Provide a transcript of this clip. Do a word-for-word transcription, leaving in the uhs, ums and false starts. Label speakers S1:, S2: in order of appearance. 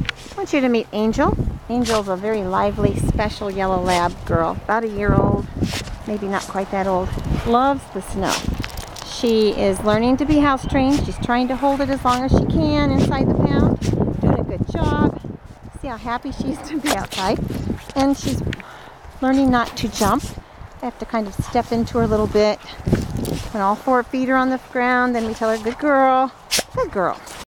S1: I want you to meet Angel. Angel's a very lively, special yellow lab girl, about a year old, maybe not quite that old. Loves the snow. She is learning to be house trained. She's trying to hold it as long as she can inside the pound. Doing a good job. See how happy she is to be outside. And she's learning not to jump. I have to kind of step into her a little bit. When all four feet are on the ground, then we tell her, good girl, good girl.